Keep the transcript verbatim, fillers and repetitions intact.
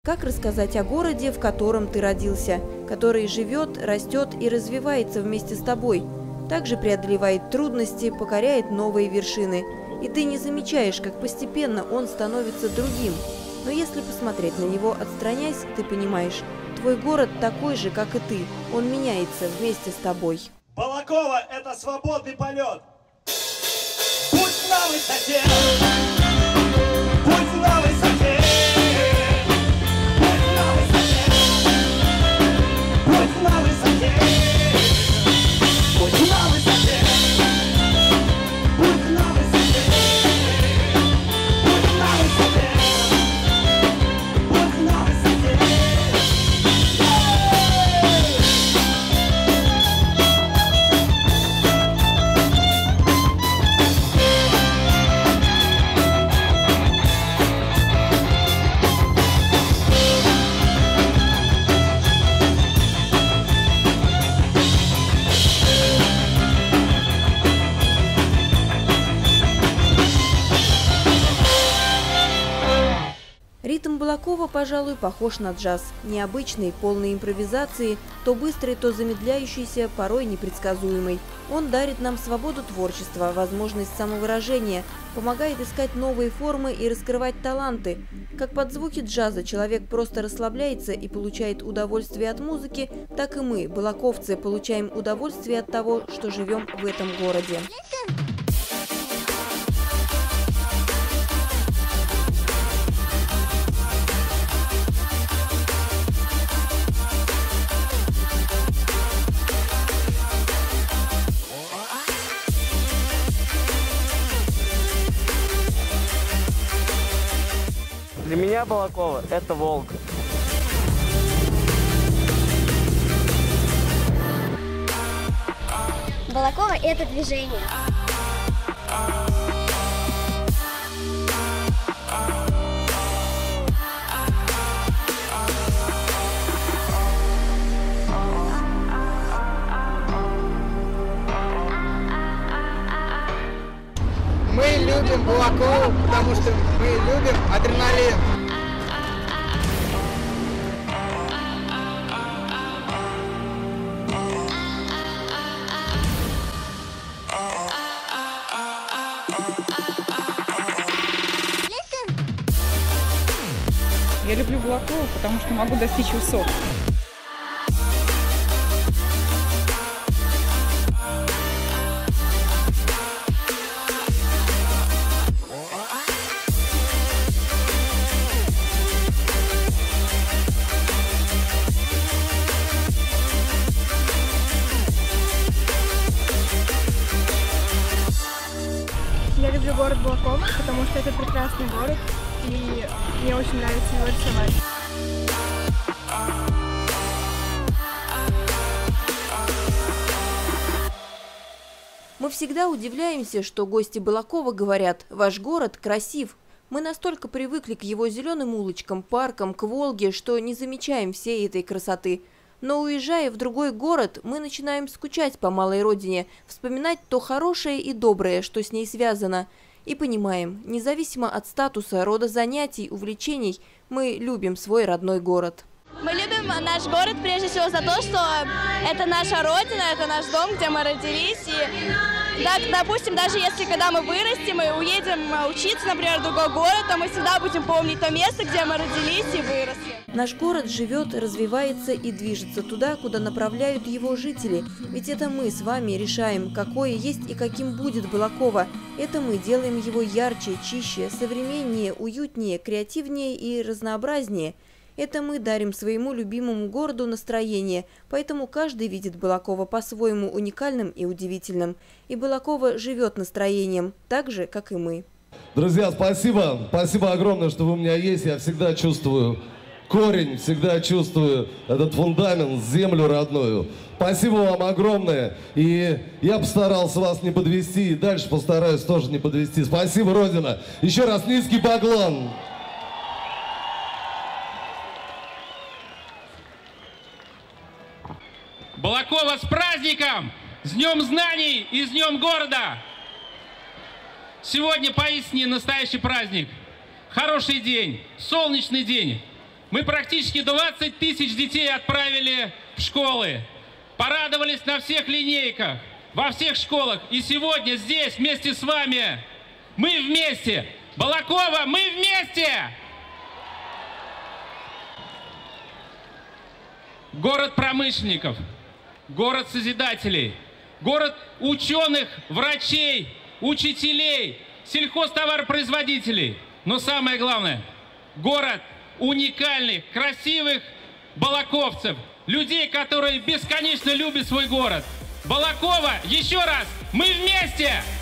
Как рассказать о городе, в котором ты родился, который живет, растет и развивается вместе с тобой, также преодолевает трудности, покоряет новые вершины. И ты не замечаешь, как постепенно он становится другим. Но если посмотреть на него, отстраняясь, ты понимаешь, твой город такой же, как и ты. Он меняется вместе с тобой. Балаково – это свободный полет. Пусть на высоте, пусть на высоте, пусть на высоте, пусть на высоте, пусть на высоте, пусть на высоте, пусть на высоте, пусть на высоте. Ритм Балакова, пожалуй, похож на джаз. Необычный, полный импровизации, то быстрый, то замедляющийся, порой непредсказуемый. Он дарит нам свободу творчества, возможность самовыражения, помогает искать новые формы и раскрывать таланты. Как под звуки джаза человек просто расслабляется и получает удовольствие от музыки, так и мы, балаковцы, получаем удовольствие от того, что живем в этом городе. Для меня Балаково – это Волга. Балаково – это движение. Мы любим Балаково, потому что мы любим адреналин. Я люблю Балаково, потому что могу достичь высот. Я люблю город Балаково, потому что это прекрасный город, и мне очень нравится его рисовать. Мы всегда удивляемся, что гости Балакова говорят: «Ваш город красив». Мы настолько привыкли к его зеленым улочкам, паркам, к Волге, что не замечаем всей этой красоты. Но уезжая в другой город, мы начинаем скучать по малой родине, вспоминать то хорошее и доброе, что с ней связано. И понимаем, независимо от статуса, рода занятий, увлечений, мы любим свой родной город. Мы любим наш город прежде всего за то, что это наша родина, это наш дом, где мы родились. И, так, допустим, даже если когда мы вырастем и уедем учиться, например, в другой город, то мы всегда будем помнить то место, где мы родились и выросли. Наш город живет, развивается и движется туда, куда направляют его жители. Ведь это мы с вами решаем, какое есть и каким будет Балаково. Это мы делаем его ярче, чище, современнее, уютнее, креативнее и разнообразнее. Это мы дарим своему любимому городу настроение, поэтому каждый видит Балаково по-своему уникальным и удивительным. И Балаково живет настроением, так же, как и мы. Друзья, спасибо. Спасибо огромное, что вы у меня есть. Я всегда чувствую корень, всегда чувствую этот фундамент, землю родную. Спасибо вам огромное. И я постарался вас не подвести, и дальше постараюсь тоже не подвести. Спасибо, Родина. Еще раз низкий поклон. Балаково с праздником! С Днем знаний и с Днем города! Сегодня поистине настоящий праздник. Хороший день, солнечный день. Мы практически двадцать тысяч детей отправили в школы. Порадовались на всех линейках, во всех школах. И сегодня здесь вместе с вами мы вместе. Балаково, мы вместе! Город промышленников, город созидателей, город ученых, врачей, учителей, сельхозтоваропроизводителей. Но самое главное, город уникальных, красивых балаковцев, людей, которые бесконечно любят свой город. Балаково, еще раз, мы вместе!